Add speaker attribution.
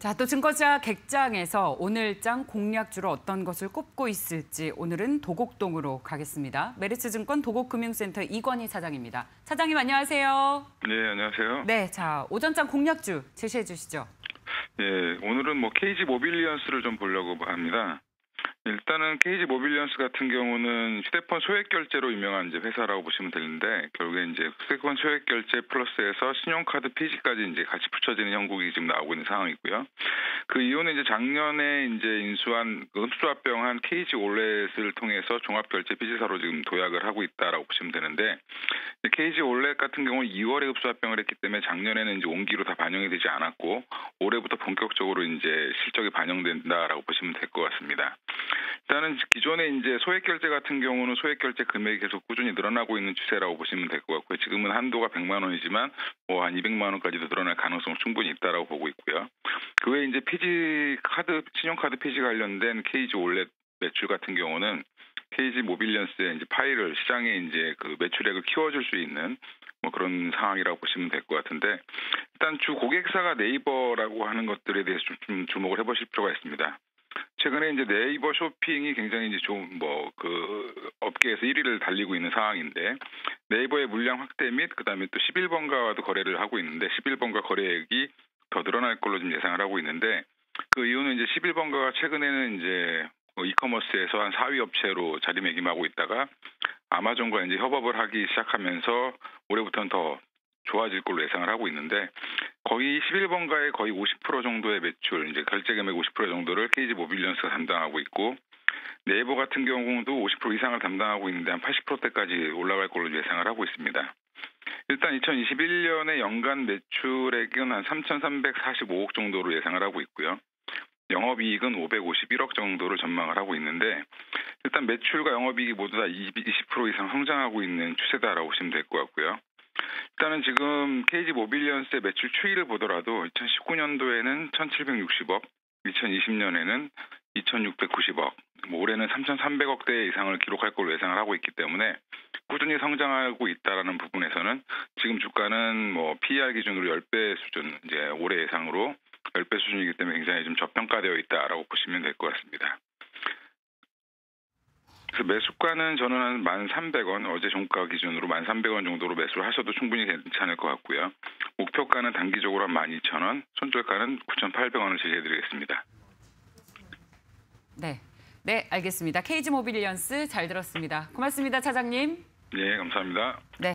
Speaker 1: 자, 또 증권사 객장에서 오늘장 공략주로 어떤 것을 꼽고 있을지 오늘은 도곡동으로 가겠습니다. 메리츠증권 도곡금융센터 이권희 차장입니다. 차장님 안녕하세요.
Speaker 2: 네, 안녕하세요.
Speaker 1: 네, 자 오전장 공략주 제시해 주시죠.
Speaker 2: 네, 오늘은 KG 모빌리언스를 좀 보려고 합니다. 일단은 KG 모빌리언스 같은 경우는 휴대폰 소액 결제로 유명한 이제 회사라고 보시면 되는데, 결국에 이제 휴대폰 소액 결제 플러스해서 신용카드 피지까지 이제 같이 붙여지는 형국이 지금 나오고 있는 상황이고요. 그 이후는 이제 작년에 이제 인수한 흡수합병한 KG 올렛을 통해서 종합 결제 피지사로 지금 도약을 하고 있다라고 보시면 되는데, KG 올렛 같은 경우는 2월에 흡수합병을 했기 때문에 작년에는 이제 온기로 다 반영이 되지 않았고, 올해부터 본격적으로 이제 실적이 반영된다라고 보시면 될 것 같습니다. 일단은 기존에 이제 소액 결제 같은 경우는 소액 결제 금액이 계속 꾸준히 늘어나고 있는 추세라고 보시면 될 것 같고요. 지금은 한도가 100만 원이지만 한 200만 원까지도 늘어날 가능성은 충분히 있다라고 보고 있고요. 그 외에 이제 신용카드 피지 관련된 KG 올렛 매출 같은 경우는 KG 모빌리언스의 이제 파일을 시장에 이제 그 매출액을 키워줄 수 있는 그런 상황이라고 보시면 될 것 같은데, 일단 주 고객사가 네이버라고 하는 것들에 대해서 좀 주목을 해보실 필요가 있습니다. 최근에 이제 네이버 쇼핑이 굉장히 이제 업계에서 1위를 달리고 있는 상황인데, 네이버의 물량 확대 및 그다음에 또 11번가와도 거래를 하고 있는데 11번가 거래액이 더 늘어날 걸로 좀 예상을 하고 있는데, 그 이유는 이제 11번가가 최근에는 이제 이커머스에서 한 4위 업체로 자리매김하고 있다가 아마존과 이제 협업을 하기 시작하면서 올해부터는 더 좋아질 걸로 예상을 하고 있는데, 거의 11번가의 거의 50% 정도의 매출, 이제 결제 금액 50% 정도를 KG 모빌리언스가 담당하고 있고, 네이버 같은 경우도 50% 이상을 담당하고 있는데 한 80%대까지 올라갈 걸로 예상을 하고 있습니다. 일단 2021년에 연간 매출액은 한 3,345억 정도로 예상을 하고 있고요. 영업이익은 551억 정도를 전망을 하고 있는데, 일단 매출과 영업이익이 모두 다 20% 이상 성장하고 있는 추세다라고 보시면 될 것 같고요. 일단은 지금 KG 모빌리언스의 매출 추이를 보더라도 2019년도에는 1,760억, 2020년에는 2,690억, 올해는 3,300억대 이상을 기록할 걸로 예상을 하고 있기 때문에 꾸준히 성장하고 있다라는 부분에서는 지금 주가는 PER 기준으로 10배 수준, 이제 올해 예상으로 10배 수준이기 때문에 굉장히 좀 저평가되어 있다라고 보시면 될 것 같습니다. 그래서 매수가는 저는 한 1,300원, 어제 종가 기준으로 1,300원 정도로 매수를 하셔도 충분히 괜찮을 것 같고요. 목표가는 단기적으로 한 12,000원, 손절가는 9,800원을 제시해드리겠습니다.
Speaker 1: 네, 알겠습니다. KG 모빌리언스 잘 들었습니다. 고맙습니다, 차장님.
Speaker 2: 네, 감사합니다.
Speaker 1: 네.